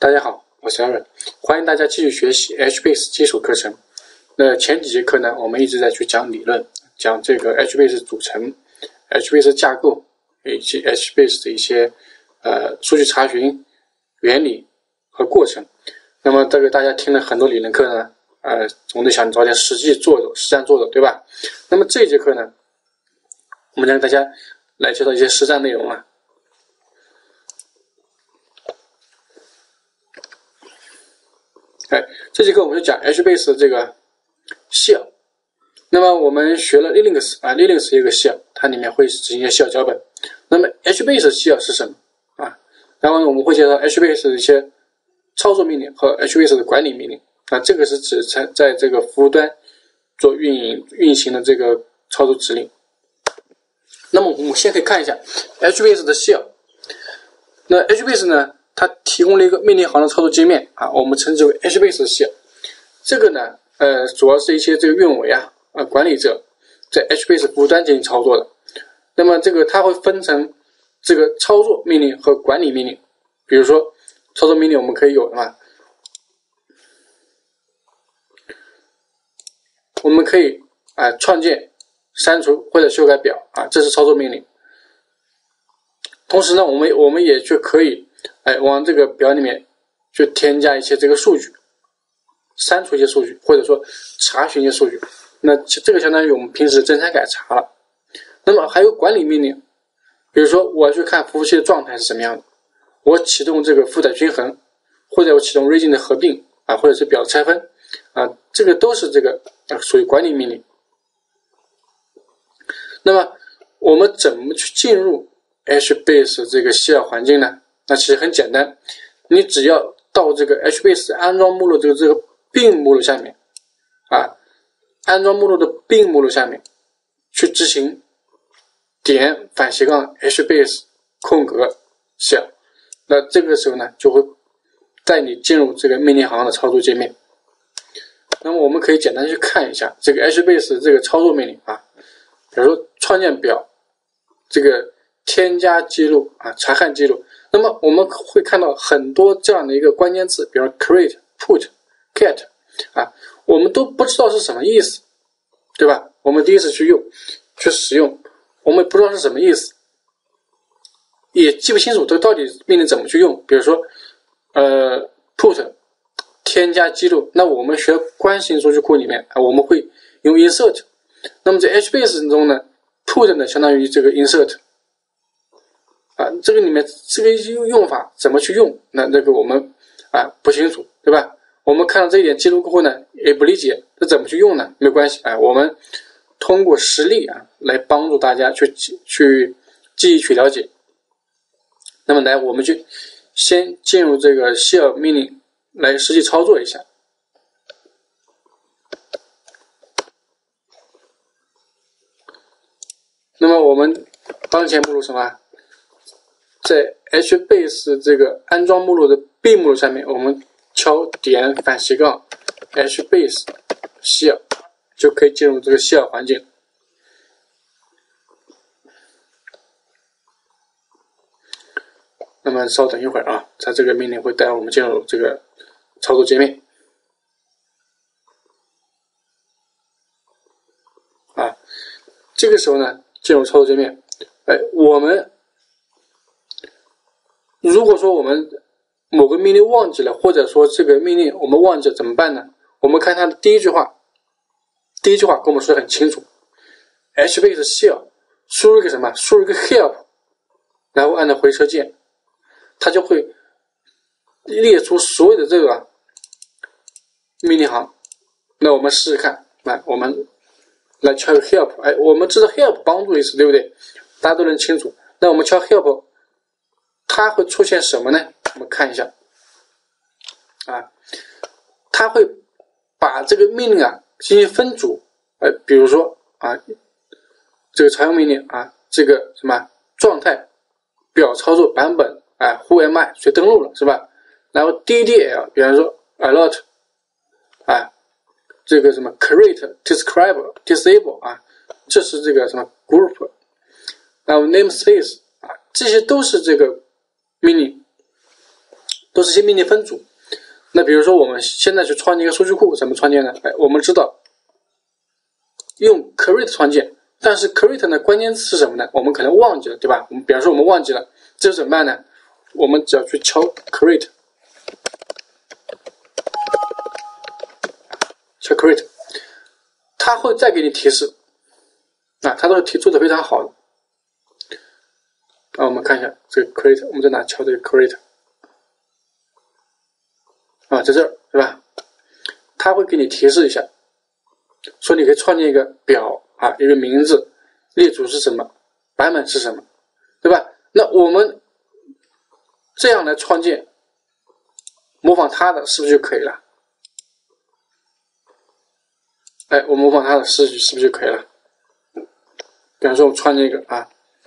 大家好，我是 Aaron， 欢迎大家继续学习 HBase 基础课程。那前几节课呢，我们一直在去讲理论，讲这个 HBase 组成、HBase 架构以及 HBase 的一些数据查询原理和过程。那么这个大家听了很多理论课呢，总得想找点实战做的，对吧？那么这一节课呢，我们将给大家来介绍一些实战内容啊。这节课我们就讲 HBase 的这个 shell。那么我们学了 Linux 一个 shell， 它里面会执行一些 shell 脚本。那么 HBase shell 是什么啊？然后呢，我们会介绍 HBase 的一些操作命令和 HBase 的管理命令啊，这个是指在这个服务端做运行的这个操作指令。那么我们先可以看一下 HBase 的 shell。那 HBase 呢，它提供了一个命令行的操作界面啊，我们称之为 HBase shell。这个呢，主要是一些这个运维管理者在 HBase 服务端进行操作的。那么这个它会分成这个操作命令和管理命令。比如说操作命令我们可以有什么？我们可以创建、删除或者修改表啊，这是操作命令。同时呢，我们也就可以往这个表里面去添加一些这个数据，删除一些数据，或者说查询一些数据。那这个相当于我们平时增删改查了。那么还有管理命令，比如说我要去看服务器的状态是什么样的，我启动这个负载均衡，或者我启动 region 的合并啊，或者是表的拆分啊，这个都是这个属于管理命令。那么我们怎么去进入 HBase 这个 shell 环境呢？那其实很简单，你只要到这个 HBase 安装目录这个 bin 目录下面安装目录的 bin 目录下面去执行点/HBase shell， 那这个时候呢，就会带你进入这个命令行的操作界面。那么我们可以简单去看一下这个 HBase 这个操作命令啊，比如说创建表，这个添加记录查看记录。那么我们会看到很多这样的一个关键字，比如 create、put、get 我们都不知道是什么意思，对吧？我们第一次去使用，我们不知道是什么意思，也记不清楚这到底命令怎么去用。比如说put 添加记录，那我们学关系数据库里面我们会用 insert。那么在 HBase 中呢， put 呢相当于这个 insert这个里面这个用法怎么去用，那这个我们不清楚，对吧？我们看到这一点记录过后呢，也不理解这怎么去用呢？没关系我们通过实例来帮助大家去记忆去了解。那么我们就先进入这个 shell 命令来实际操作一下。那么我们当前目录什么？在 HBase 这个安装目录的 bin 目录下面，我们敲点/HBase shell 就可以进入这个 shell 环境。那么稍等一会儿它这个命令会带我们进入这个操作界面这个时候呢，进入操作界面，我们如果说我们某个命令忘记了，或者说这个命令我们忘记了怎么办呢？我们看它的第一句话跟我们说得很清楚， HBase shell 输入一个什么？输入一个 help， 然后按照回车键，它就会列出所有的这个命令行。那我们试试看，我们来敲 help， 我们知道 help 帮助意思，对不对？大家都能清楚。那我们敲 help， 它会出现什么呢？我们看一下它会把这个命令进行分组，比如说这个常用命令这个什么状态表操作版本who am I 谁登录了是吧？然后 DDL 比方说 alert 这个什么 create describe disable 这是这个什么 group， 然后 namespace 这些都是这个命令都是一些命令分组。那比如说我们现在去创建一个数据库，怎么创建呢？我们知道用 create 创建，但是 create 呢关键词是什么呢？我们可能忘记了，对吧？我们比方说我们忘记了，这怎么办呢？我们只要去敲 create， 敲 create， 它会再给你提示啊，它都是做的非常好的。我们看一下这个 create， 我们在哪敲这个 create 啊，在这儿对吧？它会给你提示一下，说你可以创建一个表啊，一个名字，列组是什么，版本是什么，对吧？那我们这样来创建，模仿它的是不是就可以了？我模仿它的是不是就可以了？比方说我创建一个啊。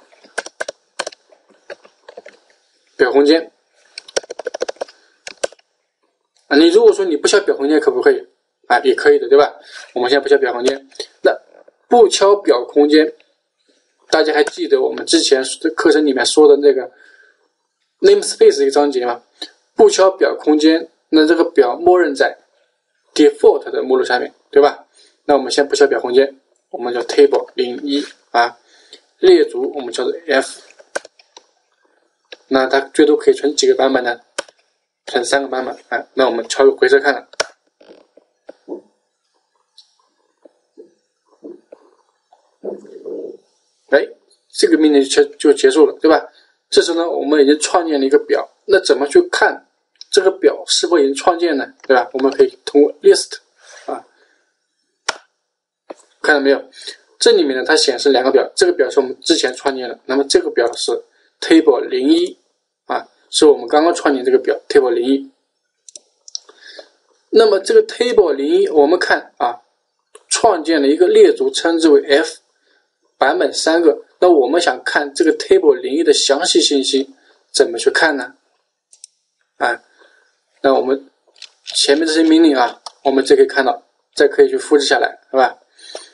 表空间啊，你如果说你不敲表空间可不可以啊？也可以的，对吧？我们现在不敲表空间，那不敲表空间，大家还记得我们之前的课程里面说的那个 namespace 一个章节吗？不敲表空间，那这个表默认在 default 的目录下面，对吧？那我们先不敲表空间，我们叫 table 01啊，列组我们叫做 f。那它最多可以存几个版本呢？存3个版本。那我们敲个回车看了。这个命令就结束了，对吧？这时候呢，我们已经创建了一个表。那怎么去看这个表是否已经创建呢？对吧？我们可以通过 list 啊，看到没有？这里面呢，它显示2个表，这个表是我们之前创建的，那么这个表是 table 01啊。是我们刚刚创建这个表 table 01，那么这个 table 01，我们看啊，创建了一个列组，称之为 f， 版本3个。那我们想看这个 table 01的详细信息，怎么去看呢？那我们前面这些命令啊，我们可以看到，再可以去复制下来，是吧？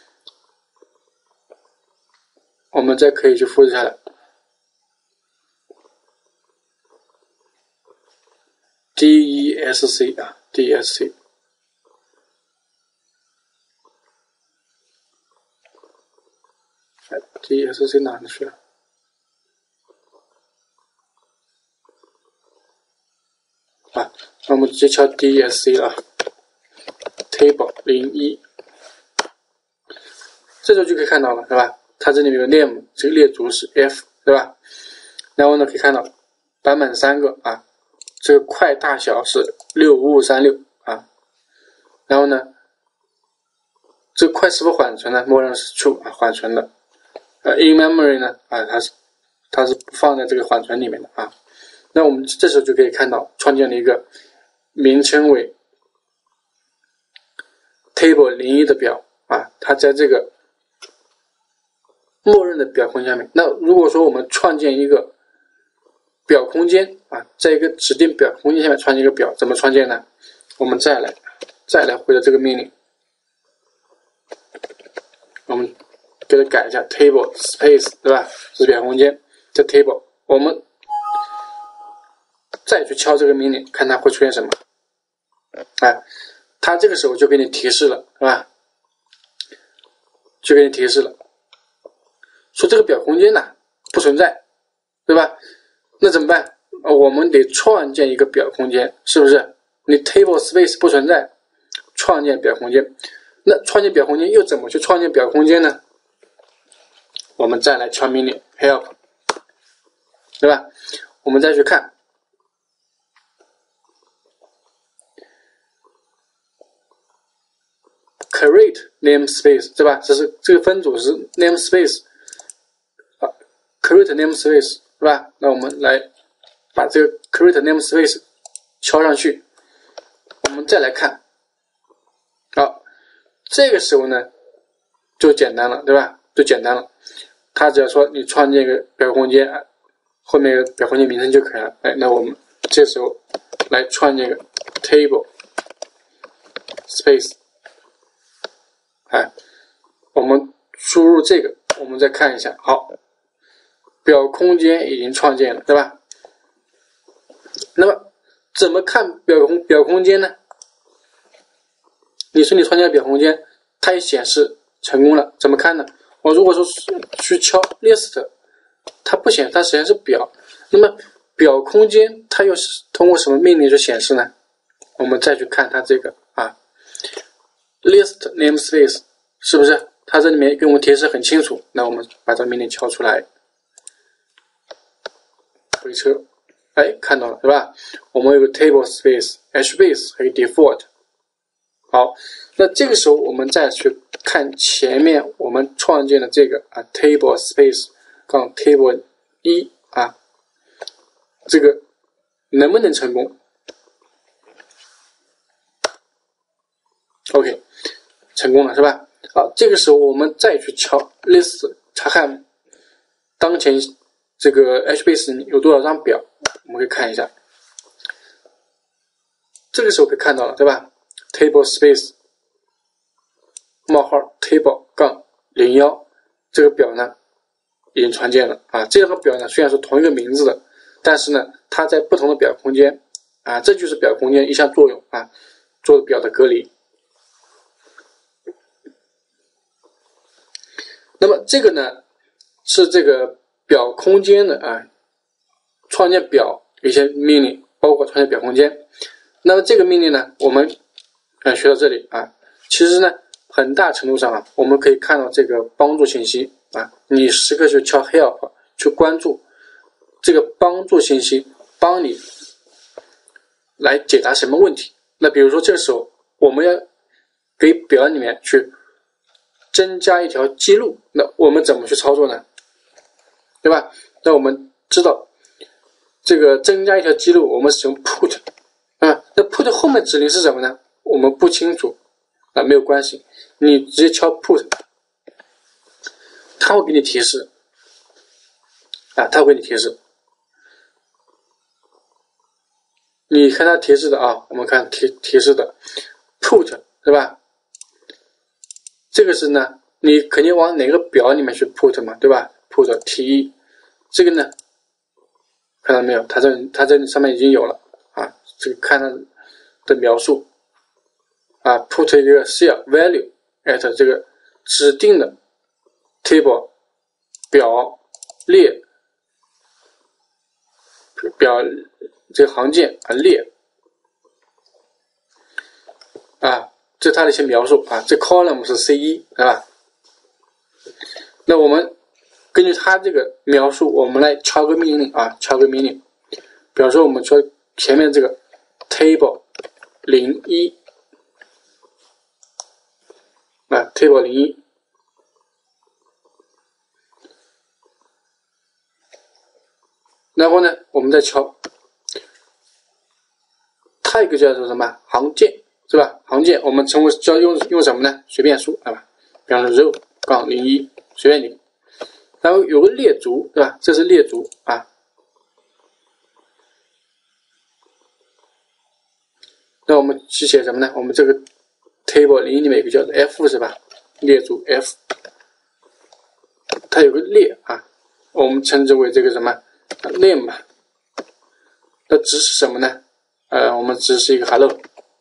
我们再可以去复制下来。DESC 啊 ，DESC， DESC 哪里去了？那我们直接敲 DESC 了 ，Table 01，这时候就可以看到了，是吧？它这里面有 name， 这个列组是 f， 对吧？然后呢，可以看到版本3个啊。这个块大小是65536啊，然后呢，这个块是否缓存呢？默认是 true 啊，缓存的。in memory 呢啊，它是不放在这个缓存里面的啊。那我们这时候就可以看到创建了一个名称为 table 01的表啊，它在这个默认的表空间下面。那如果说我们创建一个表空间啊，在一个指定表空间下面创建一个表，怎么创建呢？我们再来回到这个命令，我们给它改一下 table space， 对吧？这是表空间，这 table， 我们再去敲这个命令，看它会出现什么。它这个时候就给你提示了，是吧？就给你提示了，说这个表空间呢不存在，对吧？那怎么办？我们得创建一个表空间，是不是？你 table space 不存在，创建表空间。那创建表空间又怎么去创建表空间呢？我们再来敲命令 help， 对吧？我们再去看 create namespace， 对吧？这个分组是 namespace 啊 ，create namespace。是吧？那我们来把这个 create namespace 敲上去，我们再来看，好，这个时候呢就简单了，对吧？就简单了，它只要说你创建一个表空间，后面有表空间名称就可以了。那我们这时候来创建一个 table space， 我们输入这个，我们再看一下，好。表空间已经创建了，对吧？那么怎么看表空间呢？你说你创建表空间，它也显示成功了，怎么看呢？我如果说去敲 list， 它不显示，它实际上是表。那么表空间它又是通过什么命令去显示呢？我们再去看它这个list namespace 是不是？它这里面给我们提示很清楚。那我们把这个命令敲出来，回车，看到了是吧？我们有个 table space、hbase 还有 default。好，那这个时候我们再去看前面我们创建的这个table space 杠 table 1这个能不能成功 ？OK， 成功了是吧？好，这个时候我们再去敲 list 查看当前这个 HBase 有多少张表，我们可以看一下。这个时候可以看到了对吧 ？table space 冒号 table 杠01这个表呢已经创建了这个表呢虽然是同一个名字的，但是呢它在不同的表空间这就是表空间一项作用做表的隔离。那么这个呢是这个表空间的创建表有一些命令，包括创建表空间。那么这个命令呢我们学到这里其实呢很大程度上我们可以看到这个帮助信息你时刻去敲 help 去关注这个帮助信息，帮你来解答什么问题。那比如说这个时候我们要给表里面去增加一条记录，那我们怎么去操作呢？对吧？那我们知道这个增加一条记录我们使用 put 那 put 后面指令是什么呢？我们不清楚没有关系，你直接敲 put 它会给你提示它会给你提示。你看它提示的我们看提示的 put 是吧？这个是呢你肯定往哪个表里面去 put 嘛，对吧？ put T1 这个呢看到没有，它这上面已经有了这个看到的描述put 一个 share value at 这个指定的 table 表列表这个行件列这是它的一些描述这 column 是 C1 是吧？那我们根据它这个描述，我们来敲个命令敲个命令。比方说我们说前面这个 table 01table 01，然后呢我们再敲它一个叫做什么行件是吧？行件我们称为叫用什么呢？随便数比方说 row 杠01随便你，然后有个列族对吧？这是列族那我们去写什么呢？我们这个 table 01里面有个叫做 F 是吧？列族 F， 它有个列我们称之为这个什么 name 那值是什么呢？我们值是一个 hello。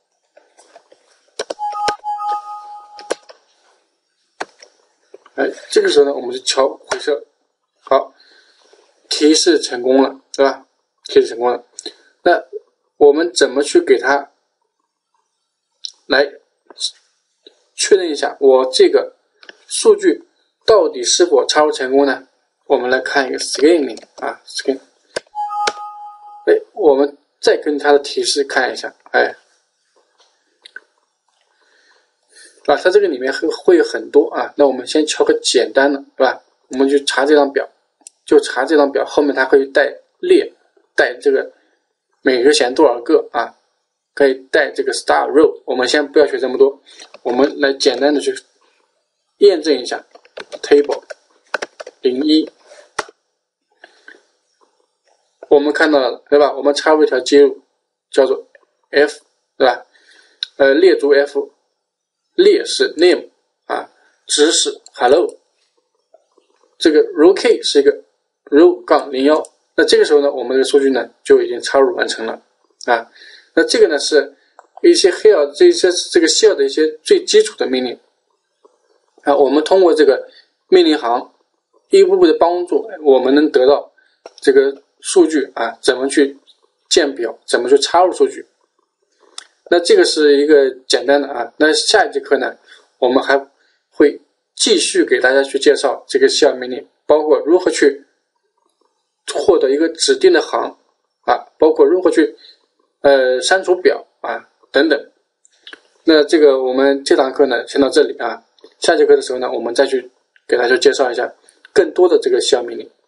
这个时候呢，我们就敲回车，好，提示成功了，对吧？提示成功了。那我们怎么去给它来确认一下我这个数据到底是否插入成功呢？我们来看一个 scanning scan， 我们再根据它的提示看一下，它这个里面会有很多那我们先敲个简单的，对吧？我们去查这张表，就查这张表，后面它会带列，带这个每个显多少个可以带这个 star row。我们先不要学这么多，我们来简单的去验证一下 table 01，我们看到了对吧？我们插入一条接入叫做 F 对吧？列族 F。列是 name 值是 hello， 这个 row k 是一个 row 杠01，那这个时候呢，我们的数据呢就已经插入完成了啊。那这个呢是一些这个 shell 的一些最基础的命令啊。我们通过这个命令行一步步的帮助，我们能得到这个数据啊，怎么去建表，怎么去插入数据。那这个是一个简单的啊。那下一节课呢，我们还会继续给大家去介绍这个 shell 命令，包括如何去获得一个指定的行啊，包括如何去删除表啊等等。那这个我们这堂课呢先到这里啊，下节课的时候呢，我们再去给大家介绍一下更多的这个shell命令。